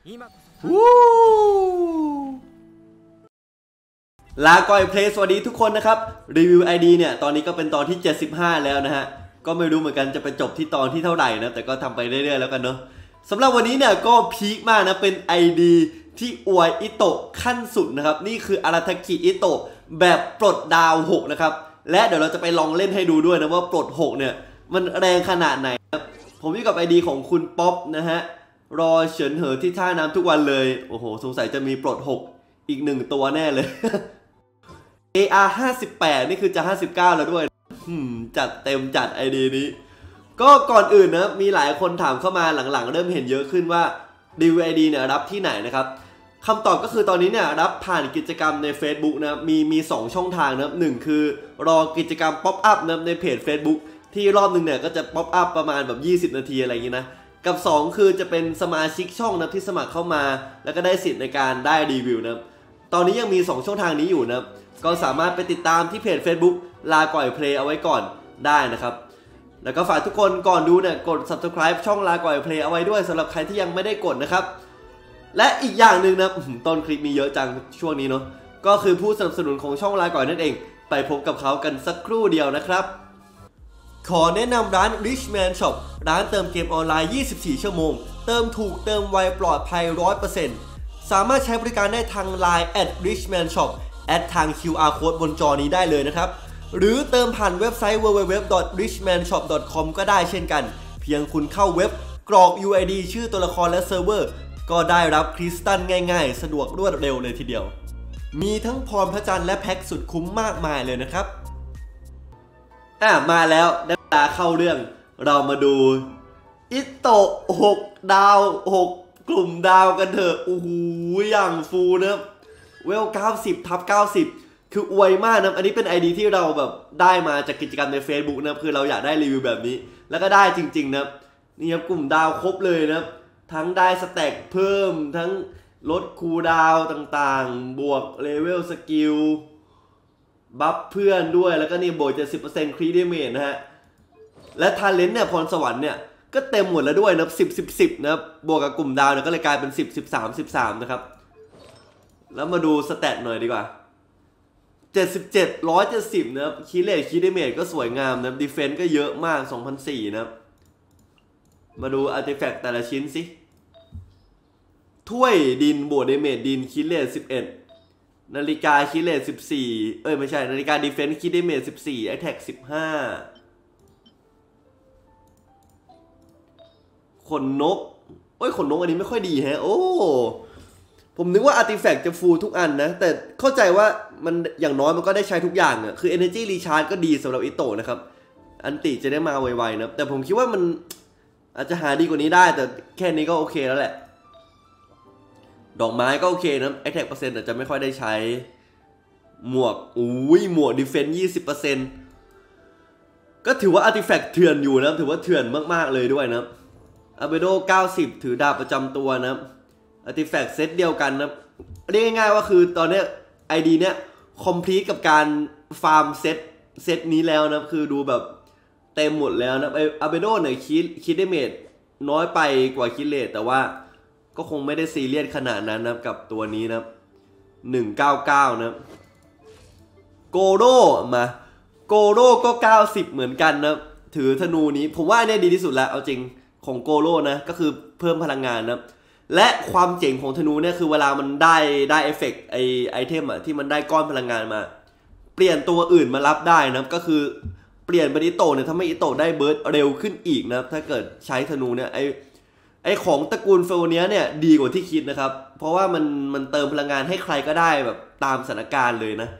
วู้ลาก่อยเพลย์สวัสดีทุกคนนะครับรีวิว ID เนี่ยตอนนี้ก็เป็นตอนที่75แล้วนะฮะก็ไม่รู้เหมือนกันจะไปจบที่ตอนที่เท่าไหร่นะแต่ก็ทำไปเรื่อยๆแล้วกันเนาะสำหรับวันนี้เนี่ยก็พีคมากนะเป็น ID ที่อวยอิโตะขั้นสุดนะครับนี่คืออาราทากิอิโตะแบบปลดดาว6นะครับและเดี๋ยวเราจะไปลองเล่นให้ดูด้วยนะว่าปลด6เนี่ยมันแรงขนาดไหนครับผมอยู่กับ ID ของคุณป๊อปนะฮะรอเฉินเหอที่ท่าน้ำทุกวันเลยโอ้โหสงสัยจะมีปลด6อีก1ตัวแน่เลย AR 58นี่คือจะ59แล้วด้วยจัดเต็มจัด ID นี้ก็ก่อนอื่นนะมีหลายคนถามเข้ามาหลังๆเริ่มเห็นเยอะขึ้นว่ารีวิว ID เนี่ยรับที่ไหนนะครับคำตอบก็คือตอนนี้เนี่ยรับผ่านกิจกรรมใน Facebook นะมี2ช่องทางนะ1คือรอกิจกรรมป๊อปอัพนะในเพจ Facebook ที่รอบนึงเนี่ยก็จะป๊อปอัพประมาณแบบ20นาทีอะไรอย่างนี้นะกับ2คือจะเป็นสมาชิกช่องนะที่สมัครเข้ามาแล้วก็ได้สิทธิ์ในการได้รีวิวนะตอนนี้ยังมี2ช่องทางนี้อยู่นะก็สามารถไปติดตามที่เพจ Facebook ลาก่อยเพลย์เอาไว้ก่อนได้นะครับแล้วก็ฝากทุกคนก่อนดูเนี่ยกด Subscribe ช่องลาก่อยเพลย์เอาไว้ด้วยสำหรับใครที่ยังไม่ได้กดนะครับและอีกอย่างหนึ่งนะต้นคลิปมีเยอะจังช่วงนี้เนาะก็คือผู้สนับสนุนของช่องลาก่อยนั่นเองไปพบกับเขากันสักครู่เดียวนะครับขอแนะนำร้าน Richman Shop ร้านเติมเกมออนไลน์24ชั่วโมงเติมถูกเติมไวปลอดภัย 100% สามารถใช้บริการได้ทาง Line @richman shop แอดทาง QR Code บนจอนี้ได้เลยนะครับหรือเติมผ่านเว็บไซต์ www.richmanshop.com ก็ได้เช่นกันเพียงคุณเข้าเว็บกรอก UID ชื่อตัวละครและเซิร์ฟเวอร์ก็ได้รับคริสตัลง่ายๆสะดวกรวดเร็วเลยทีเดียวมีทั้งพรพระจันทร์และแพ็กสุดคุ้มมากมายเลยนะครับมาแล้วได้เวลาเข้าเรื่องเรามาดูอิโตะ6ดาว6กลุ่มดาวกันเถอะโอ้โหอย่างฟูนะเวล90/90คืออวยมากนะอันนี้เป็น ID ที่เราแบบได้มาจากกิจกรรมใน Facebook นะคือเราอยากได้รีวิวแบบนี้แล้วก็ได้จริงๆนะนี่ครับกลุ่มดาวครบเลยนะทั้งได้สแต็กเพิ่มทั้งลดคูลดาวน์ต่างๆบวกเลเวลสกิลบัฟเพื่อนด้วยแล้วก็นี่บวก70% ครีดเมจนะฮะและทาเลนต์เนี่ยพรสวรรค์เนี่ยก็เต็มหมดแล้วด้วยนะ10นะครับบวกกับกลุ่มดาวเนี่ยก็เลยกลายเป็น10 13 13นะครับแล้วมาดูสแตทหน่อยดีกว่า77 170นะครับคีเลทคีดเมจก็สวยงามนะดีเฟนส์ก็เยอะมาก2004นะครับมาดูอาร์ติแฟกต์แต่ละชิ้นสิถ้วยดินบวกเดเมจดินคีเลท11นาฬิกาคีเลท14ไม่ใช่นาฬิกาดีเฟนส์คีดเมจ14แอทแทก15ขนนกขนนกอันนี้ไม่ค่อยดีฮะโอ้ผมนึกว่าอาร์ติแฟกต์จะฟูลทุกอันนะแต่เข้าใจว่ามันอย่างน้อยมันก็ได้ใช้ทุกอย่างอ่ะคือ Energy Recharge ก็ดีสำหรับอิโตะนะครับอันติจะได้มาไวๆนะแต่ผมคิดว่ามันอาจจะหาดีกว่านี้ได้แต่แค่นี้ก็โอเคแล้วแหละดอกไม้ก็โอเคนะไอแท็กเปอร์เซ็นต์อาจจะไม่ค่อยได้ใช้หมวกหมวกดีเฟนส์20%ก็ถือว่าอาร์ติแฟกต์เถื่อนอยู่นะถือว่าเถื่อนมากๆเลยด้วยนะอาเบโด90ถือดาบประจำตัวนะอาร์ติแฟกต์เซตเดียวกันนะเรียกง่ายๆว่าคือตอนนี้ ID เนี้ยคอมพลีทกับการฟาร์มเซตนี้แล้วนะคือดูแบบเต็มหมดแล้วนะอาเบโดเนี่ยคิดได้เมจน้อยไปกว่าคิดเลทแต่ว่าก็คงไม่ได้ซีเรียสขนาดนั้นนะกับตัวนี้นะ199นะโกโร่มาโกโร่ก็90เหมือนกันนะถือธนูนี้ผมว่าเนี่ยดีที่สุดแล้วเอาจริงของโกโร่นะก็คือเพิ่มพลังงานนะและความเจ๋งของธนูเนี่ยคือเวลามันได้เอฟเฟกต์ไอเทมที่มันได้ก้อนพลังงานมาเปลี่ยนตัวอื่นมารับได้นะก็คือเปลี่ยนเป็นอิโตะเนี่ยทำให้อิโตะได้เบิร์ดเร็วขึ้นอีกนะถ้าเกิดใช้ธนูเนี่ยไอของตระกูลเฟลเนี้ยเนี่ยดีกว่าที่คิดนะครับเพราะว่ามันเติมพลังงานให้ใครก็ได้แบบตามสถานการณ์เลยนะ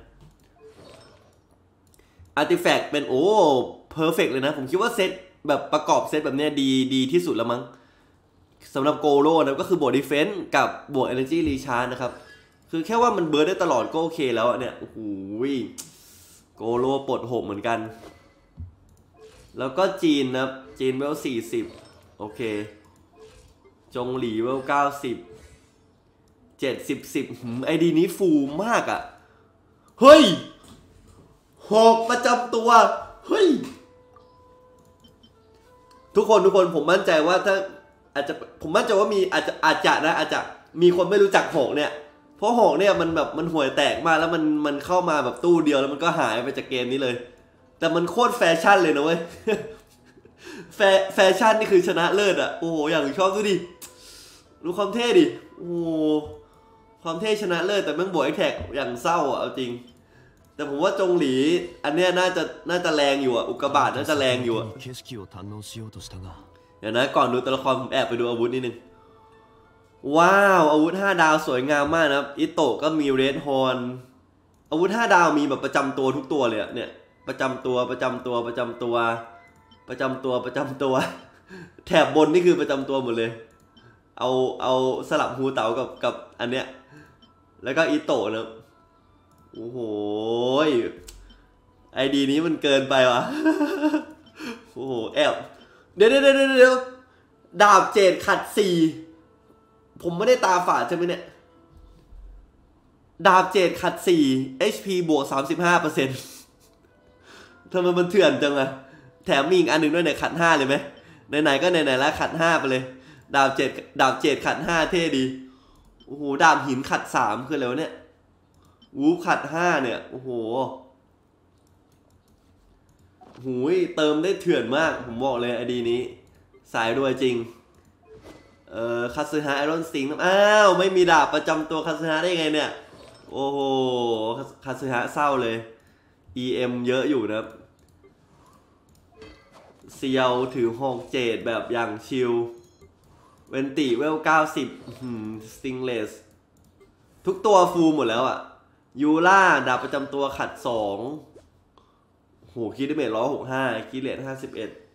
อาร์ติแฟกต์เป็นเพอร์เฟกต์เลยนะผมคิดว่าเซตแบบประกอบเซตแบบเนี้ยดีที่สุดแล้วมั้งสำหรับโกโร่นะก็คือบวกดีเฟนส์กับบวก Energy Recharge นะครับคือแค่ว่ามันเบิร์ดได้ตลอดก็โอเคแล้วเนี่ยโอ้โหโกโร่ปลด6เหมือนกันแล้วก็จีนนะจีนเวล40โอเคจงหลีเวล90 70 10ไอดีนี้ฟูมากอ่ะเฮ้ยหอกประจำตัวเฮ้ยทุกคนผมมั่นใจว่าถ้าอาจจะผมมั่นใจว่ามีอาจจะมีคนไม่รู้จักหงเนี่ยเพราะหงเนี่ยมันแบบมันห่วยแตกมากแล้วมันเข้ามาแบบตู้เดียวแล้วมันก็หายไปจากเกมนี้เลยแต่มันโคตรแฟชั่นเลยนะเว้ย แฟชั่นนี่คือชนะเลิศอ่ะโอ้โหอย่างชอบดูดิดูความเท่ดิโอ้ความเท่ชนะเลิศแต่แม่งบวกไอ้แท็กอย่างเศร้าอ่ะเอาจริงแต่ผมว่าจงหลีอันเนี้ยน่าจะแรงอยู่อ่ะอุกกาบาตน่าจะแรงอยู่อ่ะเดี๋ยวนะก่อนดูตัวละครผมแอบไปดูอาวุธนิดนึงว้าวอาวุธ5 ดาวสวยงามมากนะครับอิโตะก็มีเรดฮอร์นอาวุธ5 ดาวมีแบบประจำตัวทุกตัวเลยเนี่ยประจำตัวแถบบนนี่คือประจำตัวหมดเลยเอาสลับฮูเต๋ากับอันเนี้ยแล้วก็อิโตะนะโอ้โหไอดีนี้มันเกินไปว่ะ โอ้โหแอบเดี๋ยวดาบเจดขัด4ผมไม่ได้ตาฝาดใช่ไหมเนี่ยดาบเจดขัด4 HP บวก 35% ทำไมมันเถื่อนจังอะแถมมีอีกอันหนึ่งด้วยเนี่ยขัด5เลยไหมไหนๆก็ไหนๆแล้วขัด5ไปเลยดาบเจดขัด5เท่ดีโอ้โหดาบหินขัด3คืออะไรวะเนี่ยวูฟขัด5เนี่ยโอ้โหหูยเติมได้เถื่อนมากผมบอกเลยไอดีนี้สายรวยจริงคาซึฮะไอรอนสิงห์อ้าวไม่มีดาบประจำตัวคาซึฮะได้ไงเนี่ยโอ้โหคาซึฮะเศร้าเลย EM เยอะอยู่นะครับเซียวถือหอกเจดแบบอย่างชิลเวนติเวล90สติงเลสทุกตัวฟูลหมดแล้วอ่ะยูล่าดาบประจำตัวขัด2โหคิดได้เมจ165คิดเลท51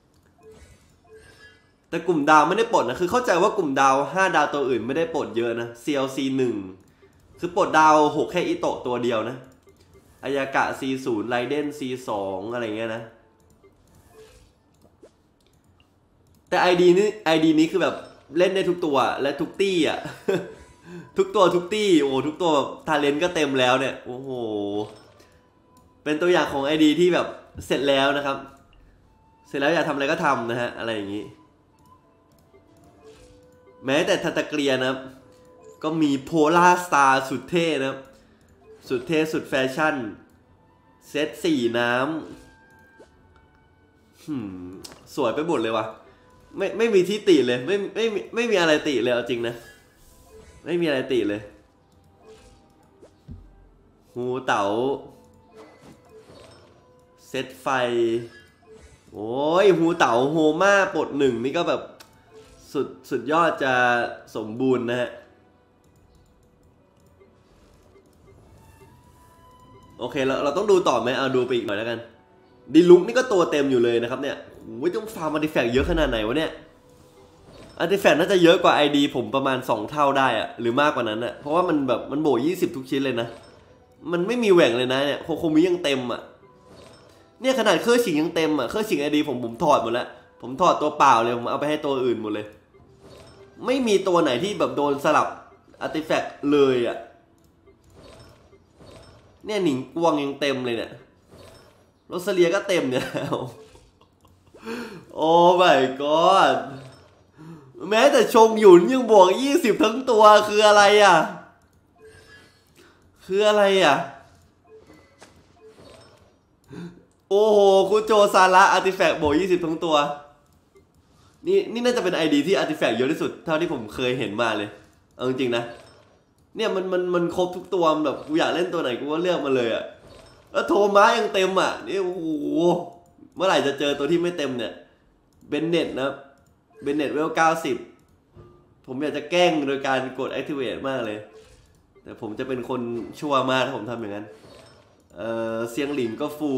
แต่กลุ่มดาวไม่ได้ปลดนะคือเข้าใจว่ากลุ่มดาว5 ดาวตัวอื่นไม่ได้ปลดเยอะนะ CLC 1คือปลดดาว6แค่อิโตะตัวเดียวนะอายากะ C0 ไรเดน C2 อะไรเงี้ยนะแต่ ID นี้คือแบบเล่นได้ทุกตัวและทุกตี้อ่ะ ทุกตี้โอ้ทุกตัวแบบทาเลนต์ก็เต็มแล้วเนี่ยโอ้โหเป็นตัวอย่างของ ID ที่แบบเสร็จแล้วนะครับเสร็จแล้วอยากทำอะไรก็ทำนะฮะอะไรอย่างนี้แม้แต่ทัตเกลียนะครับก็มีโพลาร์สตาร์สุดเท่นะครับสุดเท่สุดแฟชั่นเซต4 น้ำสวยไปหมดเลยว่ะไม่มีที่ติเลยไม่มีอะไรติเลยเอาจริงนะไม่มีอะไรติเลยฮูเต๋าเซตไฟโอ้ยฮูเต๋าโฮม่าปลด1นี่ก็แบบสุดยอดจะสมบูรณ์นะฮะโอเคเราต้องดูต่อไหมเอาดูไปอีกหน่อยแล้วกันดีลุกนี่ก็ตัวเต็มอยู่เลยนะครับเนี่ยโอ้ยต้องฟาร์มอาร์ติแฟกต์เยอะขนาดไหนวะเนี่ยอาร์ติแฟกต์น่าจะเยอะกว่า ID ผมประมาณ2 เท่าได้อะหรือมากกว่านั้นอะเพราะว่ามันแบบมันโบ20ทุกชิ้นเลยนะมันไม่มีแหว่งเลยนะเนี่ยโคมิยังเต็มอะเนี่ยขนาดเครื่องฉิงยังเต็มอะเครื่องฉิง ID ผมถอดหมดแล้วผมถอดตัวเปล่าเลยผมเอาไปให้ตัวอื่นหมดเลยไม่มีตัวไหนที่แบบโดนสลับอาร์ติแฟกต์เลยอะเนี่ยหนิงกวงยังเต็มเลยเนี่ยโรซาเลียก็เต็มเนี่ยโอ้ my god แม้แต่ชงหยุนยังบวก20ทั้งตัวคืออะไรอ่ะโอ้โหคุโจซาระอาร์ติแฟกต์บวก20ทั้งตัวนี่น่าจะเป็น ID ที่อาร์ติแฟกต์เยอะที่สุดเท่าที่ผมเคยเห็นมาเลยเอาจริงๆนะเนี่ยมันครบทุกตัวแบบกูอยากเล่นตัวไหนกูก็เลือกมาเลยอ่ะแล้วโทมัสยังเต็มอ่ะนี่โอ้โหเมื่อไหร่จะเจอตัวที่ไม่เต็มเนี่ยเบนเน็ตนะเบนเน็ตเวล90ผมอยากจะแกล้งโดยการกด activate มากเลยแต่ผมจะเป็นคนชั่วมากถ้าผมทำอย่างนั้นเซียงหลินก็ฟู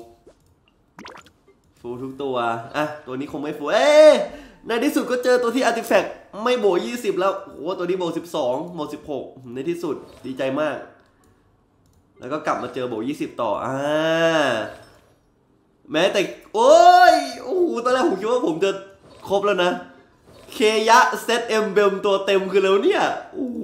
ทุกตัวอ่ะตัวนี้คงไม่ฟูในที่สุดก็เจอตัวที่อาร์ติแฟกต์ไม่โบ20แล้วโอ้ตัวนี้โบ12โบ16ในที่สุดดีใจมากแล้วก็กลับมาเจอโบ20ต่อแม้แต่โอ้โหตอนแรกผมคิดว่าผมจะครบแล้วนะเคยะเซตเอ็มเบลตัวเต็มคือแล้วเนี่ยโอ้โห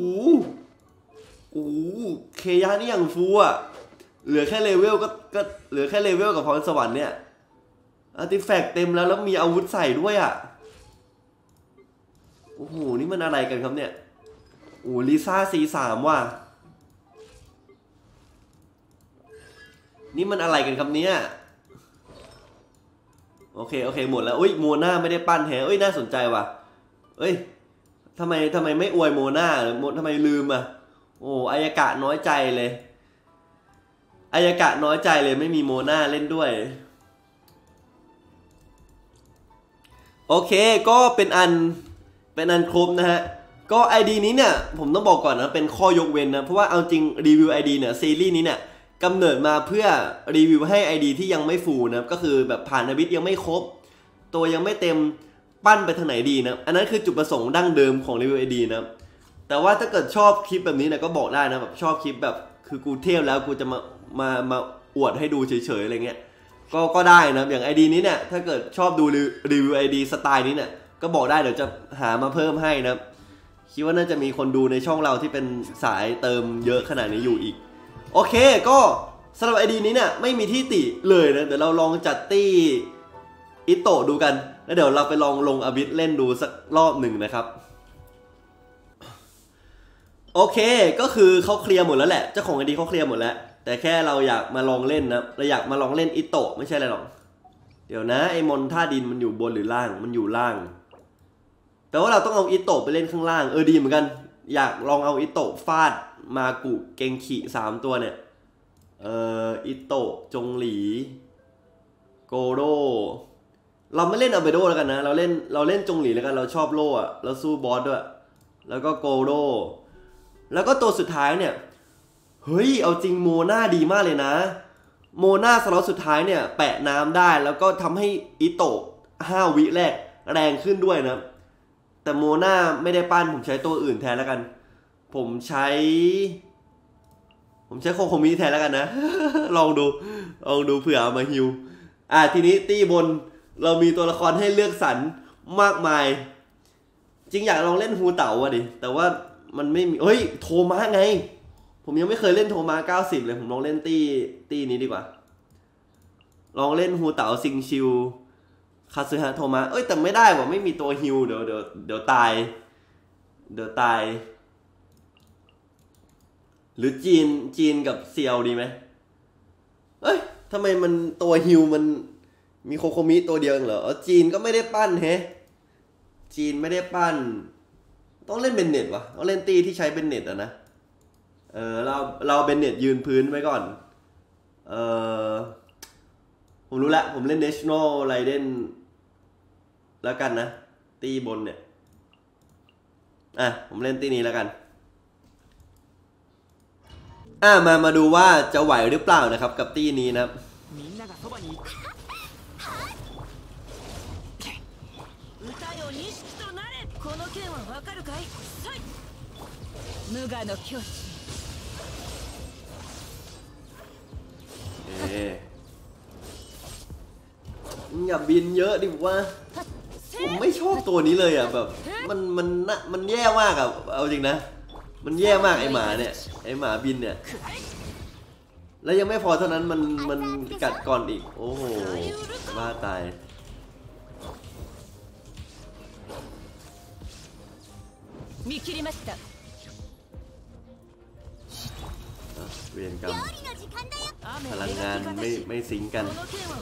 เคยะนี่อย่างฟูอ่ะเหลือแค่เลเวลก็เหลือแค่เลเวลกับพรสวรรค์เนี่ยอาร์ติแฟกต์เต็มแล้วมีอาวุธใส่ด้วยอ่ะโโอ้โหนี่มันอะไรกันครับเนี่ยโอ้ลิซ่าC3ว่ะนี่มันอะไรกันครับเนี่ยโอเคหมดแล้วอุ้ยโมนาไม่ได้ปั้นแฮะเอ้ยน่าสนใจว่ะเอ้ยทำไมไม่อวยโมนาหรือทำไมลืมอ่ะโอ้อายากะน้อยใจเลยอายากะน้อยใจเลยไม่มีโมนาเล่นด้วยโอเคก็เป็นอันครบนะฮะก็ ID นี้เนี่ยผมต้องบอกก่อนนะเป็นข้อยกเว้นนะเพราะว่าเอาจริงรีวิว ID เนี่ยซีรีส์นี้เนี่ยกำเนิดมาเพื่อรีวิวให้ ID ที่ยังไม่ฟูลนะก็คือแบบผ่านอบิทยังไม่ครบตัวยังไม่เต็มปั้นไปทางไหนดีนะอันนั้นคือจุดประสงค์ดั้งเดิมของรีวิว ID นะแต่ว่าถ้าเกิดชอบคลิปแบบนี้นะก็บอกได้นะแบบชอบคลิปแบบคือกูเทพแล้วกูจะมาอวดให้ดูเฉยๆอะไรเงี้ยก็ได้นะอย่าง ID นี้เนี่ยถ้าเกิดชอบดูรีวิว ID สไตล์นี้เนี่ยก็บอกได้เดี๋ยวจะหามาเพิ่มให้นะคิดว่าน่าจะมีคนดูในช่องเราที่เป็นสายเติมเยอะขนาดนี้อยู่อีกโอเคก็สำหรับ ID นี้เนี่ยไม่มีที่ติเลยนะเดี๋ยวเราลองจัดตี้อิโตะดูกันแล้วเดี๋ยวเราไปลองลงอบิทเล่นดูสักรอบหนึ่งนะครับโอเคก็คือเขาเคลียร์หมดแล้วแหละเจ้าของ ID เขาเคลียร์หมดแล้วแต่แค่เราอยากมาลองเล่นนะเราอยากมาลองเล่นอิโตะไม่ใช่อะไรหรอกเดี๋ยวนะไอ้มอนท่าดินมันอยู่บนหรือล่างมันอยู่ล่างแต่ว่าเราต้องเอาอิโตะไปเล่นข้างล่างดีเหมือนกันอยากลองเอาอิโตะฟาดมากุเกงขิ3ตัวเนี่ยอิโตะจงหลีโกโร่เราไม่เล่นอาเบโดแล้วกันนะเราเล่นจงหลีแล้วกันเราชอบโล่อะเราสู้บอสด้วยแล้วก็โกโร่แล้วก็ตัวสุดท้ายเนี่ยเฮ้ยเอาจริงโมนาดีมากเลยนะโมนาสล็อตสุดท้ายเนี่ยแปะน้ำได้แล้วก็ทำให้อิโตะ5 วิแรกแรงขึ้นด้วยนะแต่โมนาไม่ได้ปั้นผมใช้ตัวอื่นแทนแล้วกันผมใช้โคโคมิแทนแล้วกันนะ ลองดูเผื่อเอามาฮิวทีนี้ตี้บนเรามีตัวละครให้เลือกสรรมากมายจริงอยากลองเล่นฮูเต๋าดิแต่ว่ามันไม่มีโทมะไงผมยังไม่เคยเล่นโทมะ90เลยผมลองเล่นตี้นี้ดีกว่าลองเล่นฮูเต๋าซิงชิวคาซึฮะโทมะแต่ไม่ได้ว่ะไม่มีตัวฮิวเดี๋ยวตายหรือจีนกับเซียวดีไหมทำไมมันตัวฮิวมันมีโคโคมิตัวเดียวเหรอจีนก็ไม่ได้ปั้นจีนไม่ได้ปั้นต้องเล่นเบนเน็ตวะต้องเล่นตีที่ใช้เบนเน็ตนะเราเบนเน็ตยืนพื้นไว้ก่อนผมรู้ละผมเล่น National Raiden แล้วกันนะตีบนเนี่ยผมเล่นตีนี้แล้วกันมาดูว่าจะไหวหรือเปล่านะครับกับตีนี้นะครับอย่าบินเยอะดิว่าผมไม่ชอบตัวนี้เลยแบบมันแย่มากเอาจริงนะมันแย่มากไอหมาเนี่ยไอหมาบินเนี่ยแล้วยังไม่พอเท่านั้นมันกัดก่อนอีกโอ้โหบ้าตายเวียนกรรมพลังงานไม่สิงกัน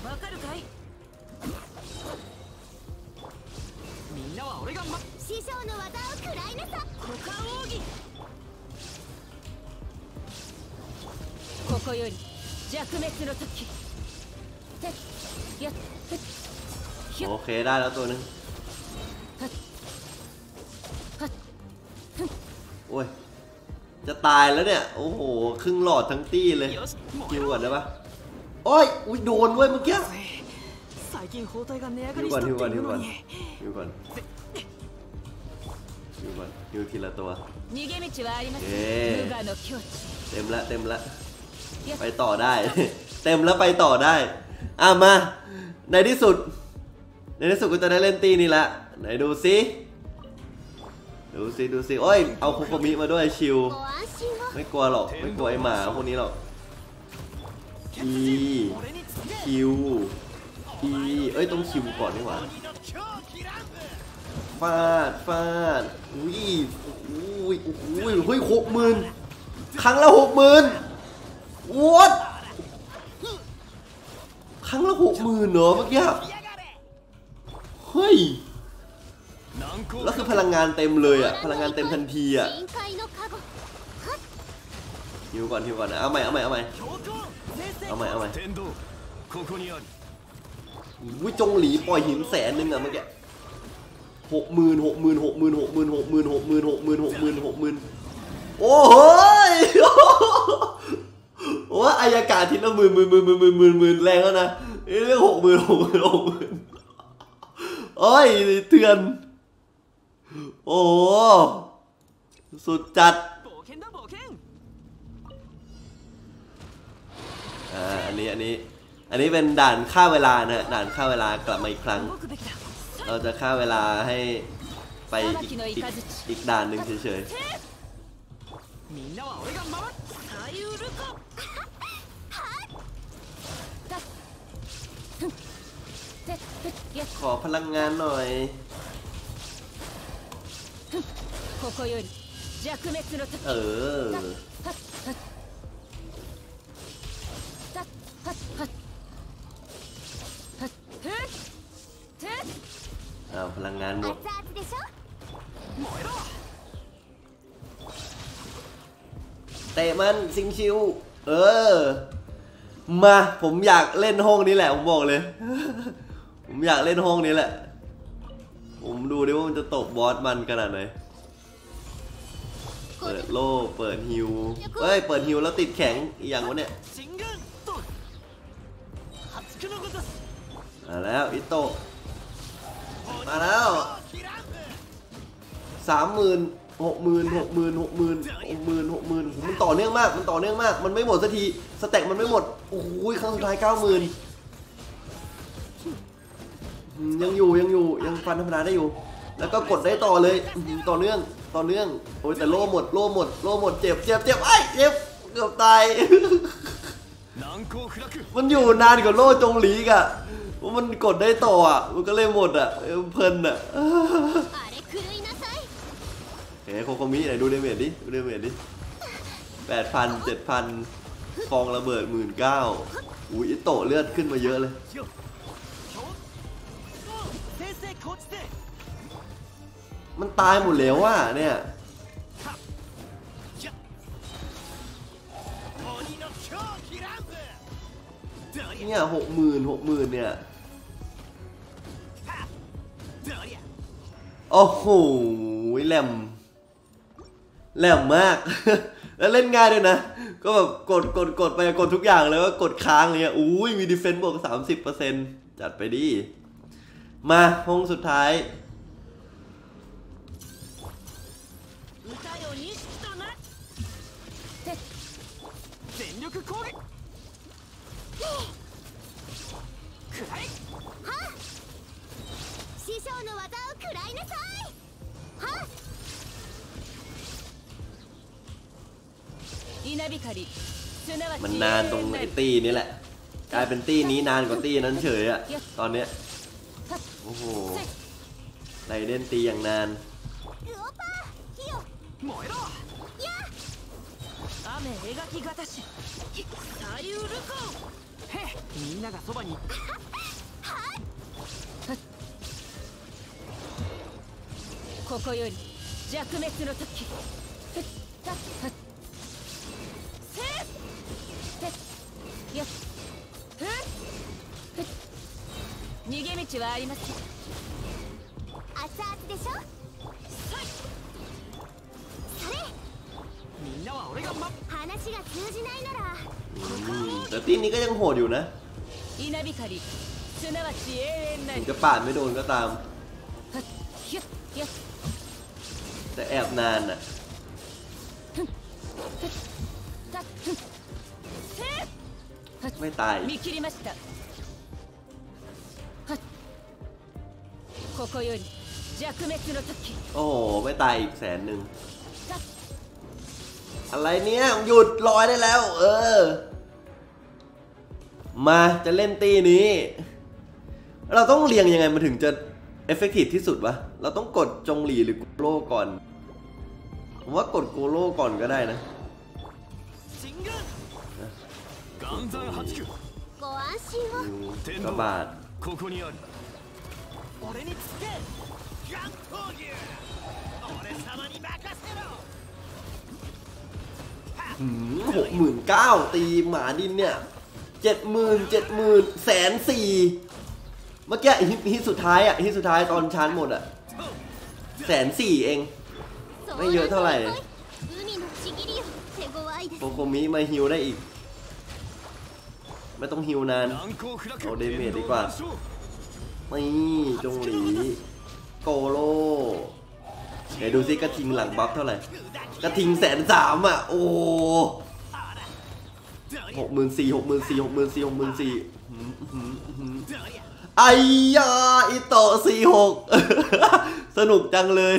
โอเคได้แล้วตัวนึงโอ้ยจะตายแล้วเนี่ยโอ้โหครึ่งหลอดทั้งตี้เลยคิวก่อนได้ปะอุ้ยโดนเว้ยเมื่อกี้ฮิวก่อนฮิวทีละตัวเต็มละไปต่อได้ เต็มแล้วไปต่อได้มาในที่สุดก็จะได้เล่นตีนี่ละไหนดูซิโอ้ยเอาโคโคมิมาด้วยชิวไม่กลัวหรอกไม่กลัวไอหมาพวกนี้หรอกคิวต้องคิวก่อนดีกว่าฟาดอุ้ยเฮ้ย60,000ครั้งละ60,000วัดครั้งละ60,000เหรอเมื่อกี้เฮ้ยแล้วคือพลังงานเต็มเลยอะพลังงานเต็มทันทีอะฮิวก่อนนะเอาใหม่วิจงหลีปล่อยหิน100,000อะเมื่อกี้60,000โอ้โหโอ้อายากาศทีละหมื่นแรงแล้วนะเรื่อง60,000โอ้ยเถื่อนโอ้สุดจัดอันนี้เป็นด่านฆ่าเวลานะด่านฆ่าเวลากลับมาอีกครั้งเราจะฆ่าเวลาให้ไปอีกด่านหนึ่งเฉยๆขอพลังงานหน่อยพลังงานหมดเตะมันซิงชิวมาผมอยากเล่นห้องนี้แหละผมบอกเลย ผมอยากเล่นห้องนี้แหละผมดูดิว่ามันจะตบบอสมันขนาดไหนเปิดโล่เปิดฮิวเฮ้ยเปิดฮิวแล้วติดแข็งอีกอย่างวะเนี่ยมาแล้วอิโตะมาแล้ว60,000 60,000มันต่อเนื่องมากมันไม่หมดสักทีสแต็กมันไม่หมดโอ้ยครั้งสุดท้าย90,000ยังฟันธรรมดาได้อยู่แล้วก็กดได้ต่อเลยต่อเนื่องโอ้ยแต่โล่หมดเจ็บไอ้เจ็บเกือบตายมันอยู่นานกว่าโล่จงหลีกอะว่ามันกดได้ต่ออ่ะมันก็เลยหมดอ่ะเพลินอ่ะเฮ้ยโคโคมิไหนดูเดเมจดิ8,000 7,000ฟองระเบิด19,000อุ้ยอิโตะเลือดขึ้นมาเยอะเลยมันตายหมดแล้วว่ะเนี่ย60,000เนี่ยโอ้โหแหลมมาก แล้วเล่นง่ายด้วยนะก็แบบกดไปกดทุกอย่างเลยว่ากดค้างเลยอุ้ยมีดิเฟนส์บวก 30% จัดไปดิมาห้องสุดท้ายมันนานตรงไอ้ตีนี่แหละกลายเป็นตีนี้นานกว่าตีนั้นเฉยอะตอนเนี้ยโอ้โหไรเล่นตีอย่างนาน逃げ道はありません。熱々でしょ。それ。みんなは俺が話が通じないなら。 แต่ตีนี้ก็ยังโหดอยู่นะถึงจะปาดไม่โดนก็ตามแต่แอบนานอ่ะไม่ตายโอ้โหไม่ตายอีก100,000อะไรเนี่ยหยุดลอยได้แล้วมาจะเล่นตีนี้เราต้องเรียงยังไงมันถึงจะฟเฟกตีฟที่สุดวะเราต้องกดจงหลีหรือโกโร่ก่อนผมว่ากดโกโร่ก่อนก็ได้นะกระบาด69,000ตีหมาดินเนี่ย70,000 เมื่อกี้ฮิตสุดท้ายอ่ะฮิตสุดท้ายตอนชาร์จหมดอ่ะ104,000เองไม่เยอะเท่าไหร่โปโกมิมาฮิวได้อีกไม่ต้องฮิวนานเอาเดเมจดีกว่านี่จงหลีโกโร่เดี๋ยวดูซิกระทิงหลังบัฟเท่าไหร่กระทิง130,000อ่ะโอ้64,000ไอ้ยาอิโตะ46สนุกจังเลย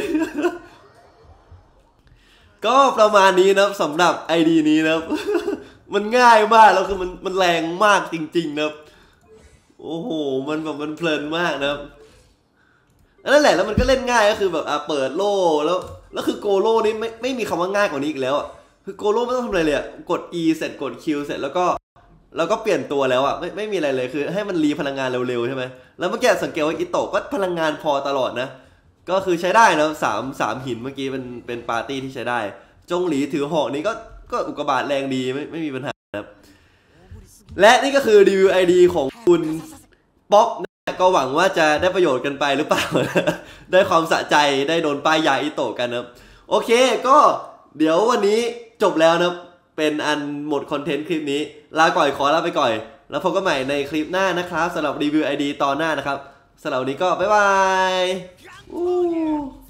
ก็ประมาณนี้นะสำหรับไอดีนี้นะ มันง่ายมากแล้วคือมันแรงมากจริงๆนะโอ้โหมันแบบมันเพลินมากนะนั่นแหละแล้วมันก็เล่นง่ายก็คือแบบเปิดโล่แล้วคือโกโล่นี่ไม่มีคำว่าง่ายกว่านี้อีกแล้วอ่ะคือโกโล่ไม่ต้องทำอะไรเลยกด E เสร็จกด Q เสร็จแล้วก็เปลี่ยนตัวแล้วอ่ะไม่มีอะไรเลยคือให้มันรีพลังงานเร็วๆใช่ไหมแล้วเมื่อกี้สังเกตว่าอิโตะก็พลังงานพอตลอดนะก็คือใช้ได้นะ3หินเมื่อกี้เป็นปาร์ตี้ที่ใช้ได้จงหลีถือหอกนี้ก็อุกกาบาตแรงดีไม่มีปัญหาครับและนี่ก็คือรีวิว ID ของคุณป๊อกนะก็หวังว่าจะได้ประโยชน์กันไปหรือเปล่า ได้ความสะใจได้โดนป้ายยาอิโตะกันนะโอเคก็เดี๋ยววันนี้จบแล้วนะเป็นอันหมดคอนเทนต์คลิปนี้ลาก่อยขอลาไปก่อนแล้วพบกันใหม่ในคลิปหน้านะครับสำหรับรีวิว ID ตอนหน้านะครับสำหรับวันนี้ก็บ๊ายบาย